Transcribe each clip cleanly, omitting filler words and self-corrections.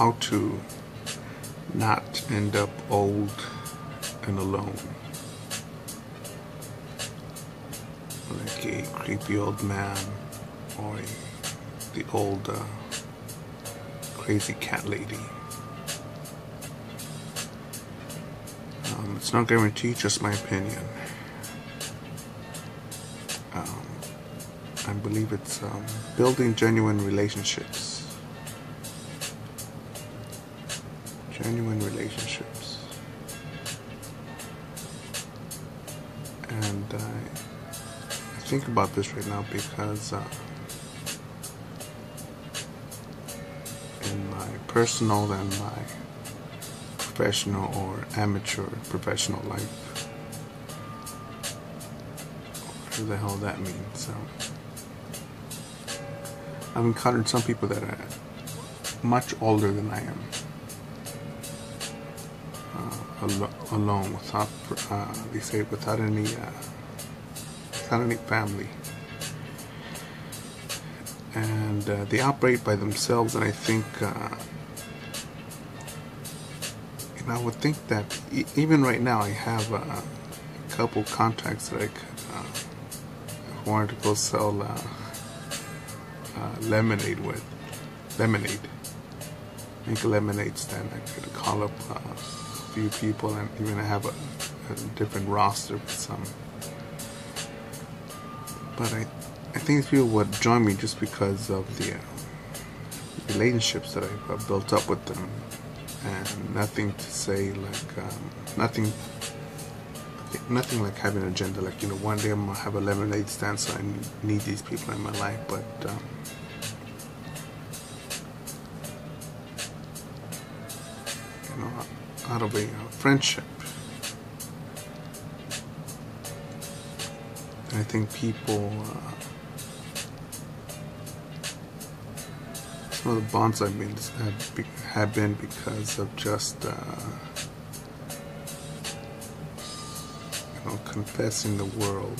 how to not end up old and alone, like a creepy old man or the old crazy cat lady. It's not guaranteed, just my opinion. I believe it's building genuine relationships. Genuine relationships. And I think about this right now because in my personal and my professional or amateur professional life, whatever the hell that means. I've encountered some people that are much older than I am, alone, without they say without any family, and they operate by themselves. And I think I would think that even right now I have a couple contacts that I could, if I wanted to go sell lemonade with. Make a lemonade stand. I could call up a few people and even have a different roster with some. But I think these people would join me just because of the relationships that I've built up with them. And nothing to say, like nothing like having an agenda. Like, one day I'm gonna have a lemonade stand, so I need these people in my life. But out of a friendship, and I think people, some of the bonds I've been have been because of just confessing the world,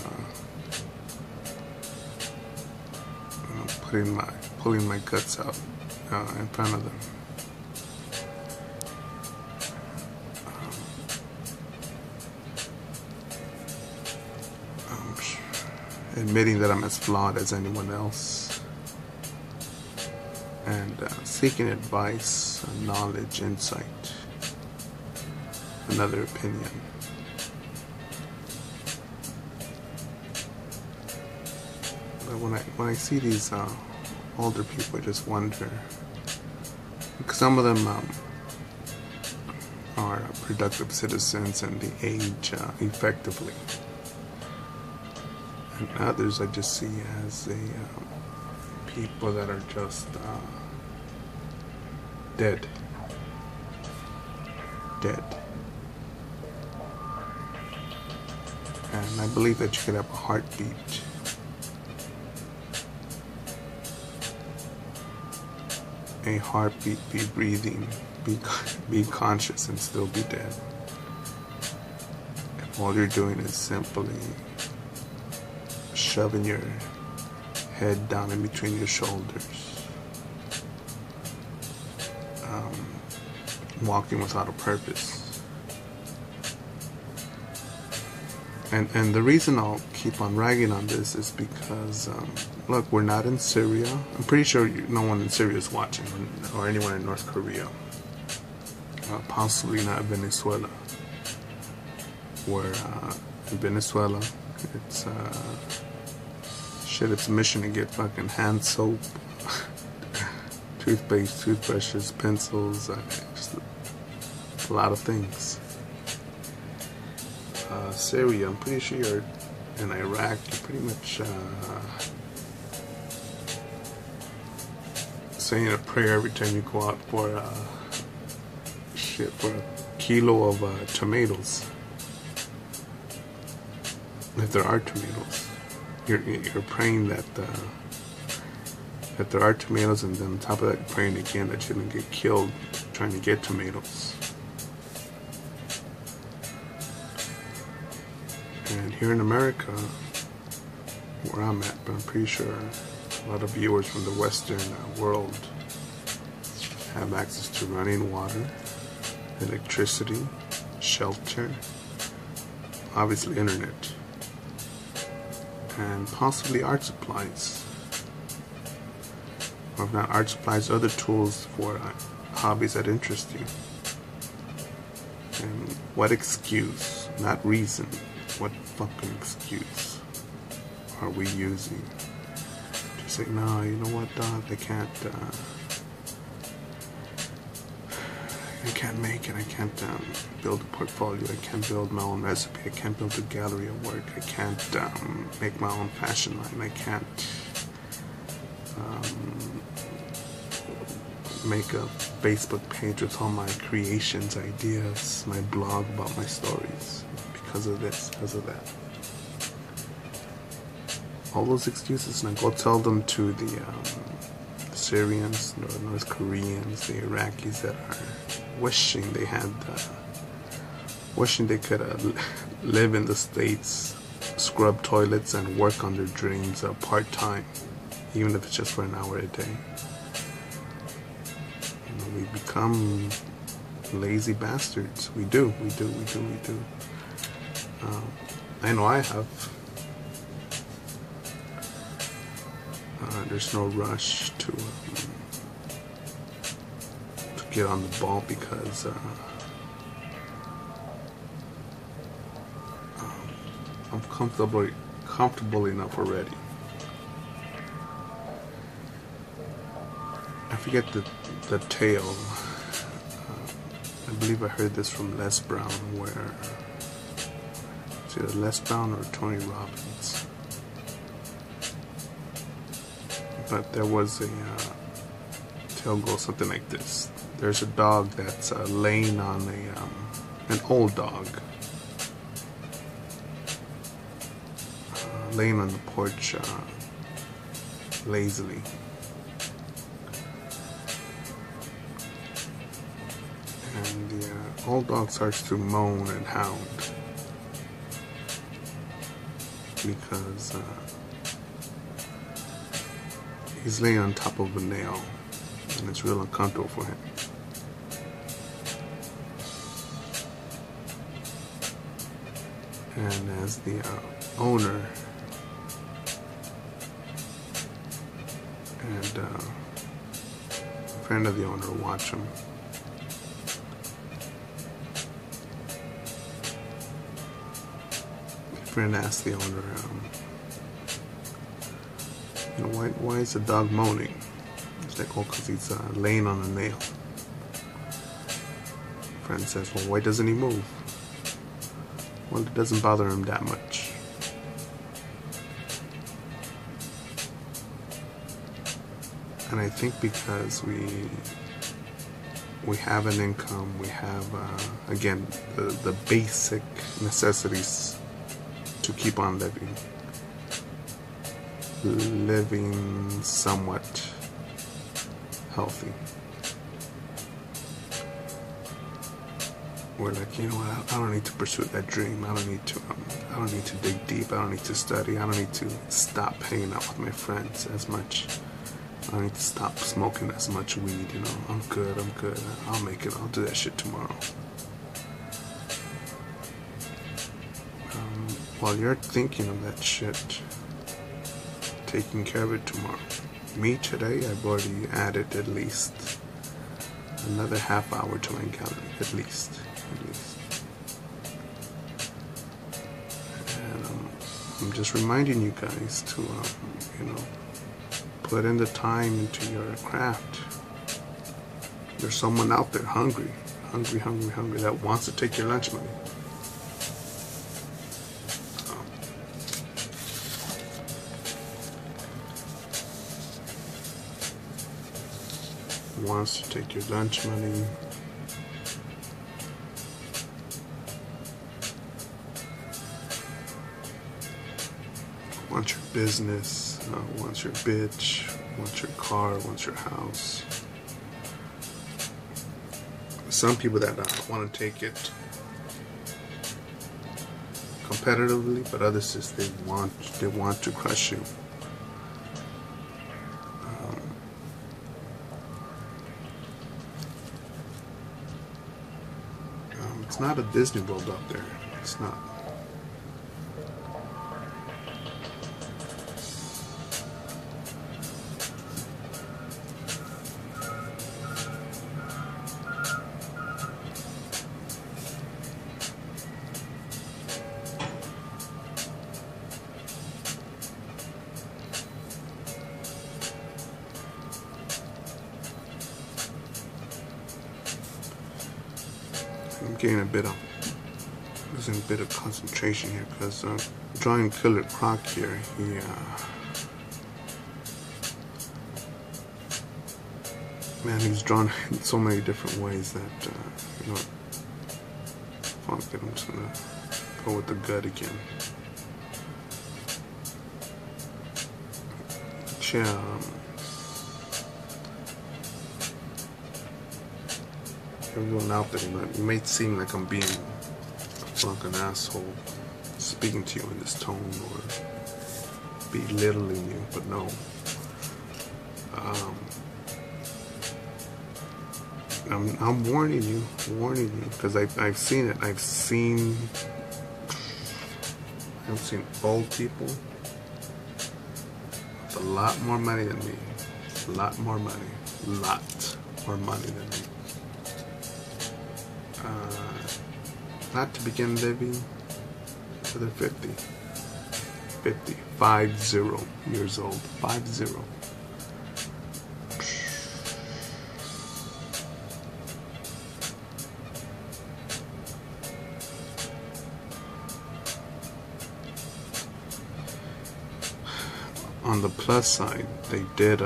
pulling my guts out in front of them. Admitting that I'm as flawed as anyone else, and seeking advice, knowledge, insight, another opinion. But when I see these older people, I just wonder, because some of them are productive citizens and they age effectively. And others I just see as people that are just dead. And I believe that you could have a heartbeat. A heartbeat, be breathing, be conscious, and still be dead. If all you're doing is simply shoving your head down in between your shoulders, walking without a purpose. And the reason I'll keep on ragging on this is because, look, we're not in Syria. I'm pretty sure no one in Syria is watching, or anyone in North Korea. Possibly not Venezuela. Where in Venezuela, it's it's a mission to get fucking hand soap, toothpaste, toothbrushes, pencils, just a lot of things. Syria, I'm pretty sure you're in Iraq, you're pretty much saying a prayer every time you go out for for a kilo of tomatoes. If there are tomatoes, you're praying that there are tomatoes, and then on top of that, you're praying again that you don't get killed trying to get tomatoes. And here in America, where I'm at, but I'm pretty sure a lot of viewers from the Western world have access to running water, electricity, shelter, obviously internet, and possibly art supplies. Or if not art supplies, other tools for hobbies that interest you. And what excuse, not reason, what fucking excuse are we using to say, no, you know what, dog, I can't make it, I can't build a portfolio, I can't build my own recipe, I can't build a gallery of work, I can't make my own fashion line, I can't make a Facebook page with all my creations, ideas, my blog about my stories, because of this, because of that. All those excuses, and I go tell them to the Syrians, the North Koreans, the Iraqis that are wishing they had, wishing they could live in the States, scrub toilets and work on their dreams part-time, even if it's just for an hour a day. You know, we become lazy bastards. We do. I know I have. There's no rush to get on the ball because I'm comfortable enough already. I forget the tale. I believe I heard this from Les Brown, where it's either Les Brown or Tony Robbins. But there was a tale goes something like this. There's a dog that's laying on an old dog, laying on the porch lazily. And the old dog starts to moan and hound because he's laying on top of a nail, and it's real uncomfortable for him. And as the owner and a friend of the owner watch him, the friend asked the owner, you know, why is the dog moaning? It's like, oh, because he's laying on a nail. Friend says, well, why doesn't he move? Well, it doesn't bother him that much. And I think because we have an income, we have, again, the basic necessities to keep on living somewhat healthy. We're like, you know what, I don't need to pursue that dream. I don't need to dig deep. I don't need to study. I don't need to stop hanging out with my friends as much. I don't need to stop smoking as much weed, you know. I'm good. I'll make it. I'll do that shit tomorrow. While you're thinking of that shit, taking care of it tomorrow. Me today, I've already added at least another half hour to my gallery, at least. And I'm just reminding you guys to, you know, put in the time into your craft. There's someone out there hungry that wants to take your lunch money. Wants to take your lunch money. Wants your business, wants your bitch, wants your car, wants your house. Some people that want to take it competitively, but others just they want to crush you. It's not a Disney World out there. It's not. I'm getting a bit of losing a bit of concentration here because drawing Killer Croc here, he man, he's drawn in so many different ways that you know, fuck it, I'm just gonna go with the gut again. Yeah. Everyone out there, it may seem like I'm being a fucking asshole speaking to you in this tone or belittling you, but no. I'm warning you, because I've seen it. I've seen old people with a lot more money than me, lot more money than me. Not to begin living till they're 50, 50 years old, 50. On the plus side, they did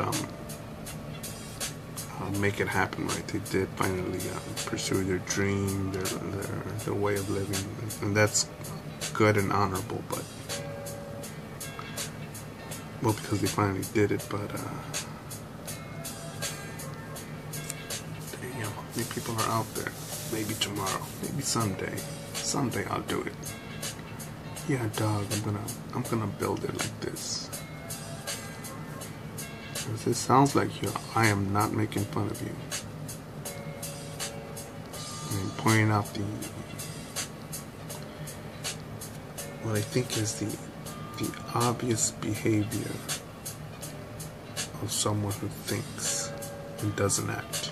make it happen, right? They did finally pursue their dream, their way of living, and that's good and honorable. But well, because they finally did it. But damn, how many people are out there? Maybe tomorrow, maybe someday I'll do it. Yeah, dog, I'm gonna build it like this. It sounds like I am not making fun of you. I'm pointing out what I think is the obvious behavior of someone who thinks and doesn't act.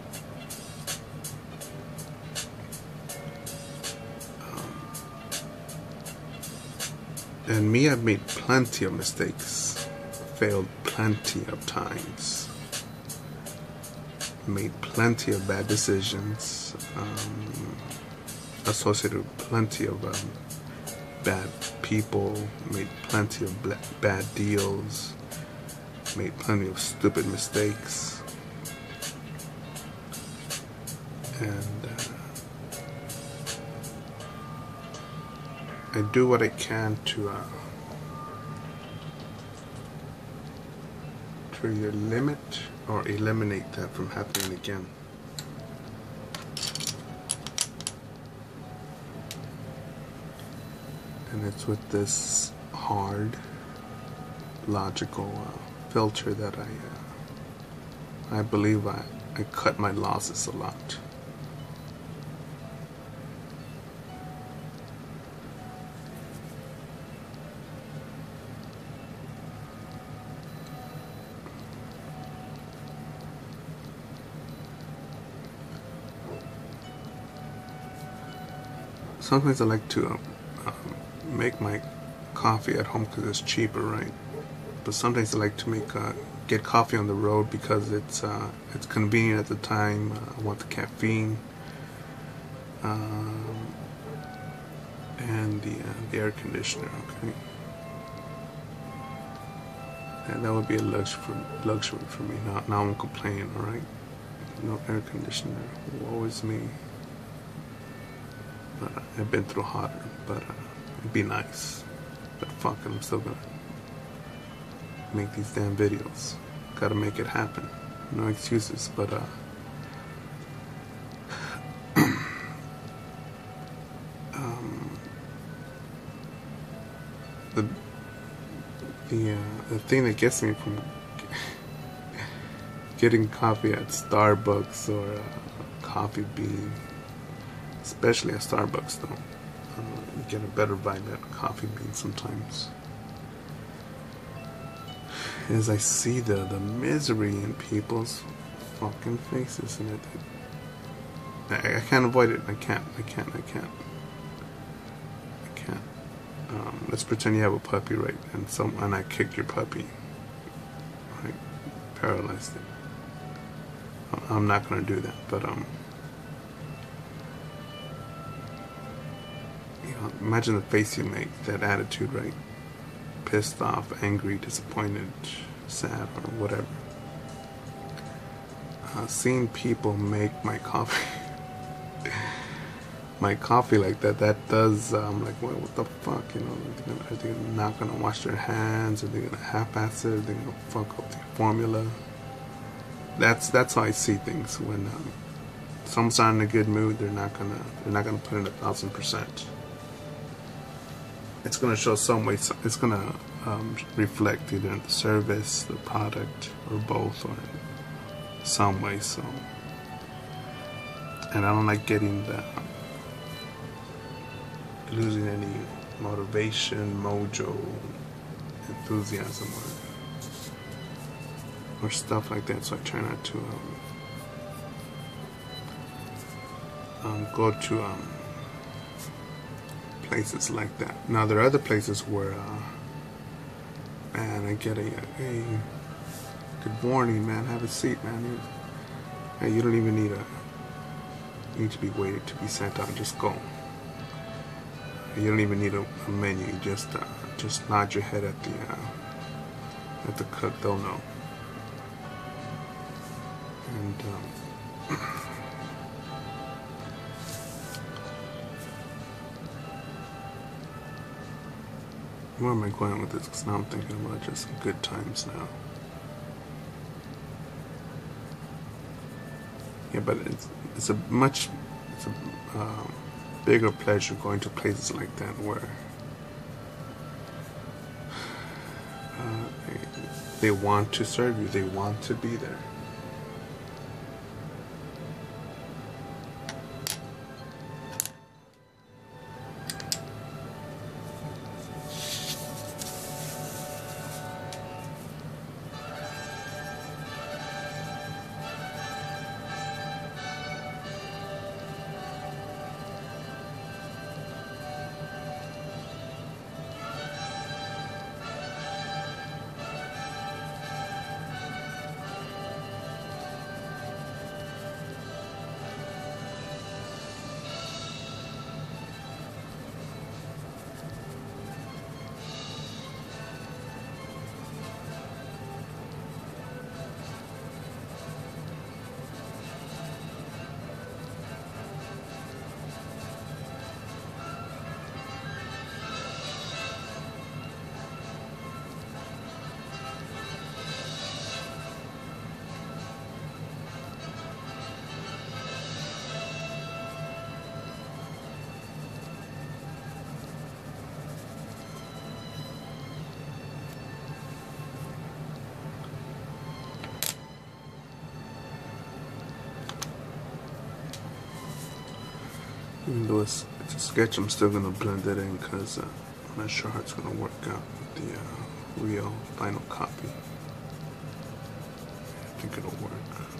And me, I've made plenty of mistakes, failed plenty of times, made plenty of bad decisions, associated with plenty of bad people, made plenty of bad deals, made plenty of stupid mistakes, and I do what I can to either limit or eliminate that from happening again. And it's with this hard, logical filter that I believe I cut my losses a lot. Sometimes I like to make my coffee at home because it's cheaper, right? But sometimes I like to get coffee on the road because it's convenient at the time. I want the caffeine and the air conditioner. Okay, and that would be a luxury for me. Now I'm complaining. All right, no air conditioner. Woe is me. But I've been through hotter, but it'd be nice. But fuck it, I'm still gonna make these damn videos. Gotta make it happen. No excuses, but the thing that gets me from getting coffee at Starbucks or Coffee Bean especially at Starbucks though. You get a better vibe at Coffee Bean sometimes. As I see the misery in people's fucking faces, and I can't avoid it. I can't. Let's pretend you have a puppy, right? And I kick your puppy, right? Paralyzed it. I'm not gonna do that, but imagine the face you make, that attitude, right? Pissed off, angry, disappointed, sad, or whatever. Seeing people make my coffee my coffee like that does, like, what the fuck, you know? Are they not gonna wash their hands? Are they gonna half-ass it? Are they gonna fuck up the formula? That's how I see things. When someone's not in a good mood, they're not gonna put in 1,000%. It's gonna show some way. It's gonna reflect either in the service, the product, or both, or in some way. So, and I don't like getting losing any motivation, mojo, enthusiasm, or stuff like that. So I try not to go to places like that. Now there are other places where, man, I get a good morning, man. Have a seat, man. You don't even need to be waited to be sent out. Just go. You don't even need a menu. You just nod your head at the cook. They'll know. And where am I going with this? Because now I'm thinking about just good times now. Yeah, but it's a bigger pleasure going to places like that where they want to serve you, they want to be there. Even though it's a sketch, I'm still gonna blend it in because I'm not sure how it's gonna work out with the real final copy. I think it'll work.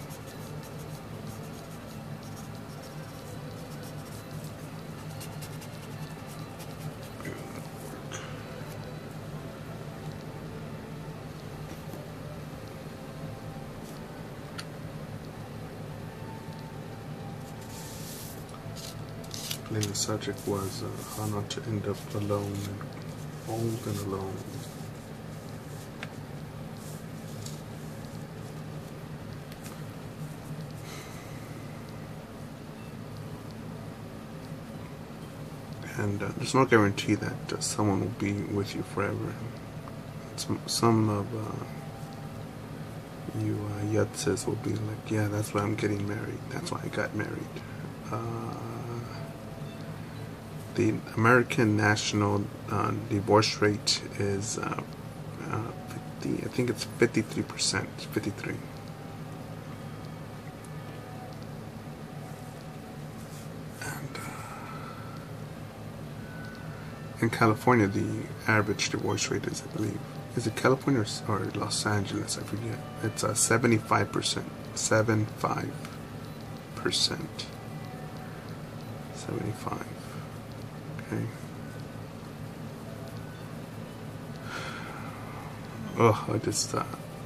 And the subject was how not to end up alone, old and alone. And there's no guarantee that someone will be with you forever. Some of you yutzes will be like, yeah, that's why I'm getting married. That's why I got married. The American national divorce rate is 50. I think it's 53%, 53. And in California, the average divorce rate is, I believe, is it California or Los Angeles? I forget. It's 75%. 75%. 75. Okay. Oh, I just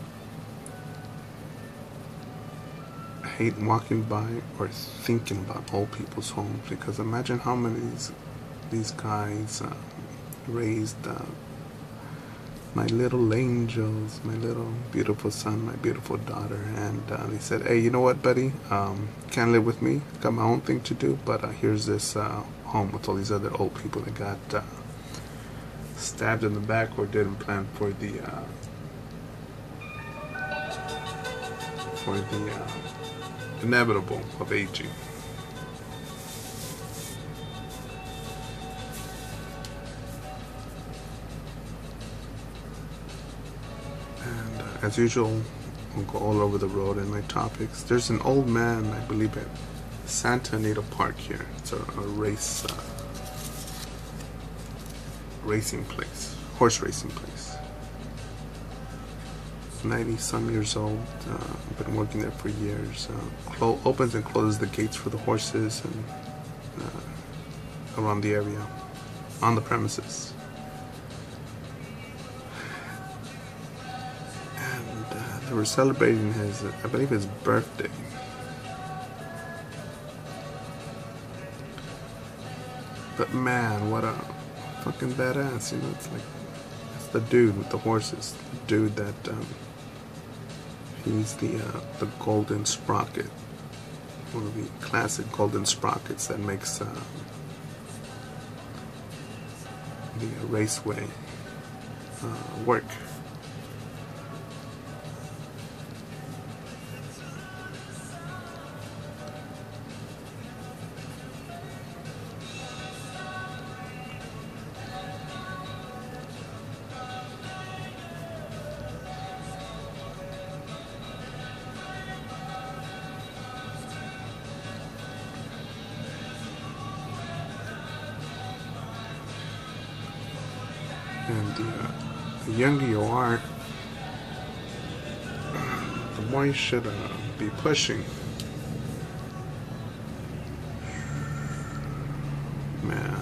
hate walking by or thinking about old people's homes, because imagine how many these guys raised my little angels, my little beautiful son, my beautiful daughter, and they said, hey, you know what, buddy, can't live with me, got my own thing to do, but here's this home with all these other old people that got stabbed in the back or didn't plan for the inevitable of aging. And as usual, we'll go all over the road in my topics. There's an old man, I believe, at Santa Anita Park here. It's a racing place, horse racing place. 90-some years old, been working there for years. Opens and closes the gates for the horses and around the area, on the premises. And they were celebrating his, I believe, his birthday. But man, what a fucking badass, you know, it's like, that's the dude with the horses, the dude that, he's the golden sprocket, one of the classic golden sprockets that makes the raceway work. And the younger you are, the more you should be pushing. Man,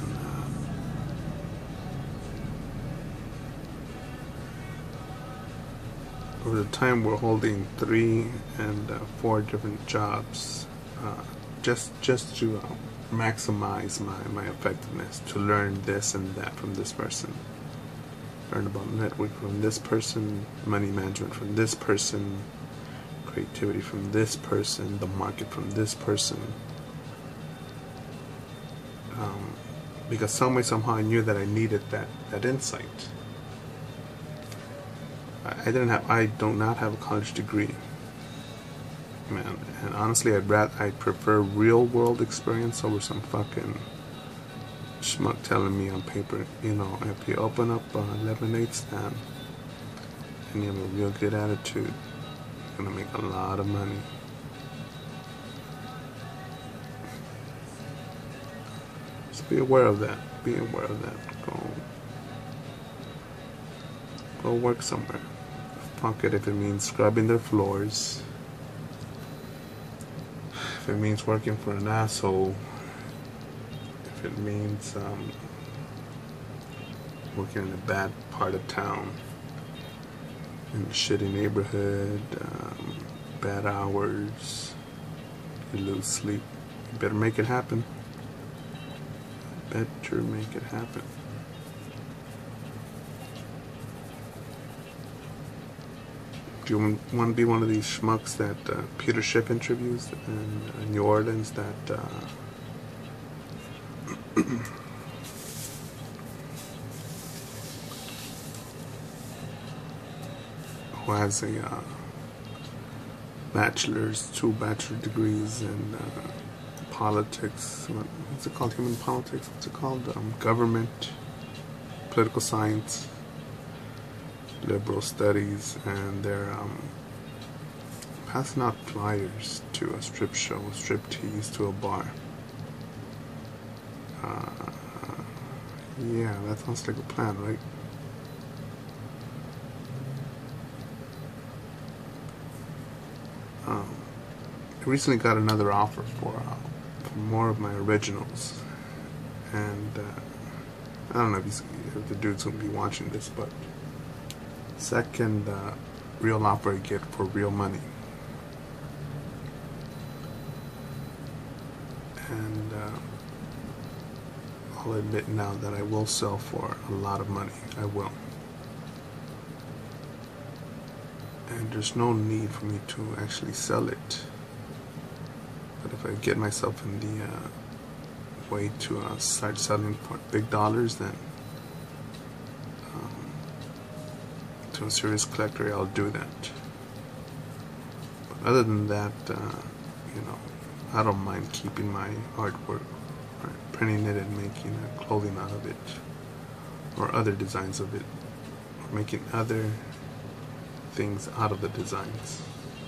over the time we're holding 3 and 4 different jobs, just to maximize my effectiveness, to learn this and that from this person. Learn about network from this person, money management from this person, creativity from this person, the market from this person. Because some way, somehow, I knew that I needed that insight. I do not have a college degree, man. And honestly, I prefer real world experience over some fucking schmuck telling me on paper, you know, if you open up a lemonade stand and you have a real good attitude, you're gonna make a lot of money. Just be aware of that. Be aware of that. Go work somewhere. Fuck it if it means scrubbing their floors. If it means working for an asshole. If it means working in a bad part of town, in a shitty neighborhood, bad hours, you lose sleep, you better make it happen. Better make it happen. Do you want to be one of these schmucks that Peter Schiff interviews in New Orleans that who has a two bachelor degrees in politics, what's it called, human politics, what's it called, government, political science, liberal studies, and they're passing out flyers to a strip show, strip tease, to a bar. Yeah, that sounds like a plan, right? I recently got another offer for more of my originals, and I don't know if the dude's gonna be watching this, but second real offer I get for real money, and I'll admit now that I will sell for a lot of money. I will. And there's no need for me to actually sell it. But if I get myself in the way to start selling for big dollars, then to a serious collector, I'll do that. But other than that, you know, I don't mind keeping my artwork, right, printing it and making clothing out of it, or other designs of it, or making other things out of the designs.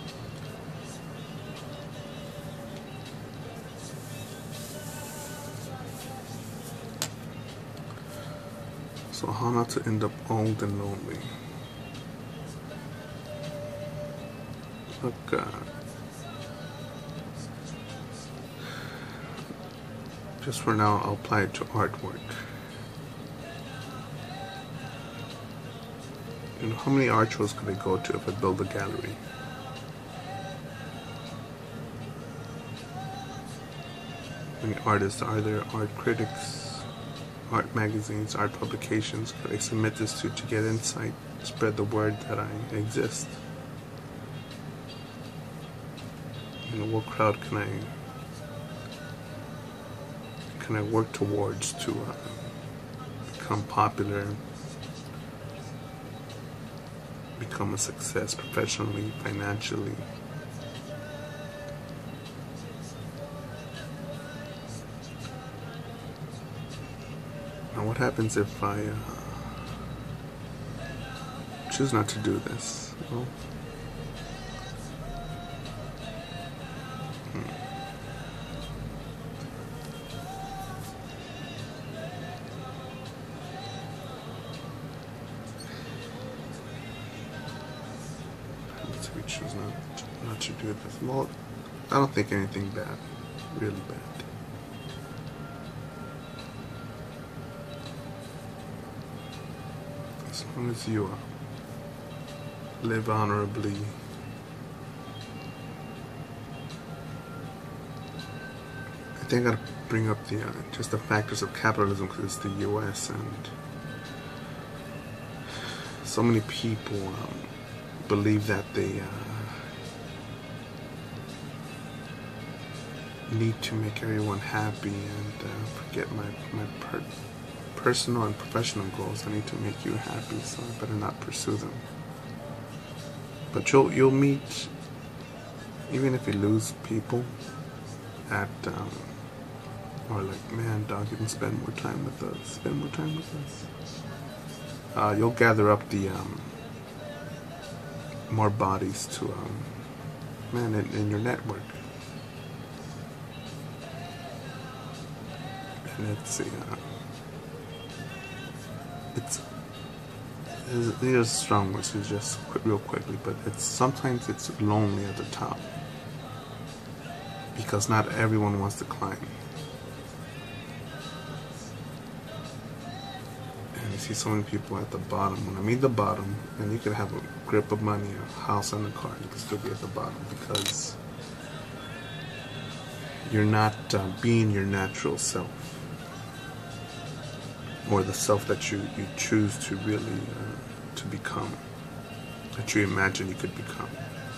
So how not to end up old and lonely? Look, just for now, I'll apply it to artwork. You know, how many art shows could I go to if I build a gallery? How many artists are there? Art critics, art magazines, art publications could I submit this to get insight, spread the word that I exist? You know, what crowd can I work towards to become popular, become a success professionally, financially? Now what happens if I choose not to do this? Well, we choose not to do this. Well, I don't think anything bad, really bad. As long as you live honorably, I think I gotta bring up the just the factors of capitalism, because it's the U.S. and so many people believe that they need to make everyone happy, and forget my personal and professional goals. I need to make you happy, so I better not pursue them. But you'll meet, even if you lose people at or like, man, dog, you can spend more time with us. Spend more time with us. You'll gather up the more bodies to man, in your network. And these are strong words, so just real quickly, but sometimes it's lonely at the top, because not everyone wants to climb. And you see so many people at the bottom. When I mean the bottom, and you could have a grip of money, a house, and a car, you can still be at the bottom, because you're not being your natural self, or the self that you choose to really to become, that you imagine you could become.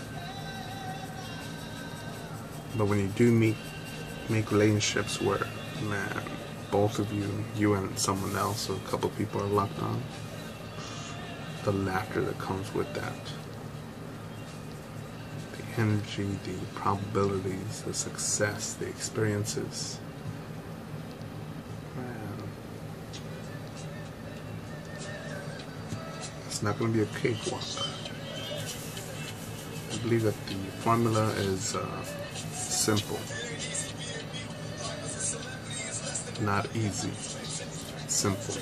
But when you do make relationships where, man, both of you and someone else or a couple people are locked on, the laughter that comes with that, the energy, the probabilities, the success, the experiences, man, it's not going to be a cakewalk. I believe that the formula is simple, not easy. simple.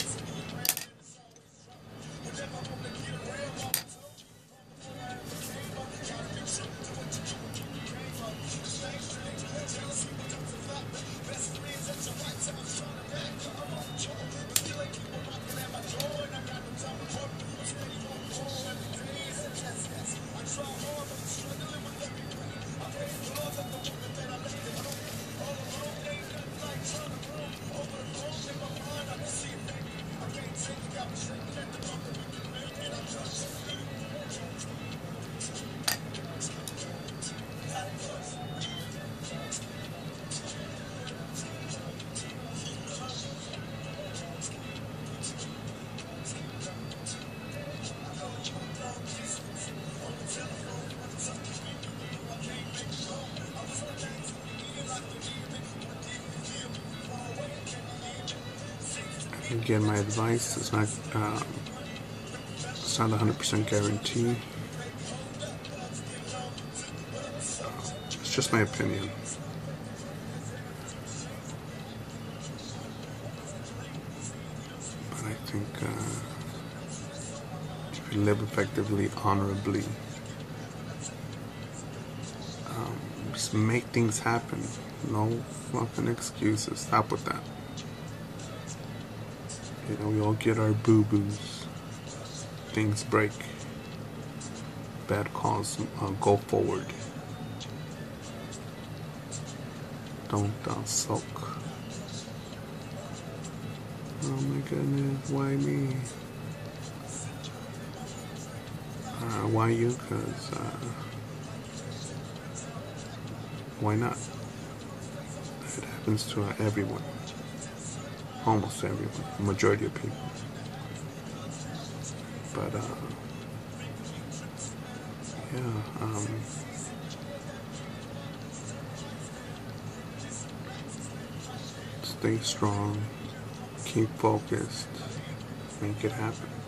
Again, my advice is not it's not 100% guarantee. It's just my opinion. But I think if you live effectively, honorably, just make things happen. No fucking excuses. Stop with that. You know, we all get our boo-boos. Things break. Bad calls. Go forward. Don't sulk. Oh my goodness, why me? Why you? Because, why not? It happens to everyone. Almost everyone. The majority of people. But, yeah, stay strong. Keep focused. Make it happen.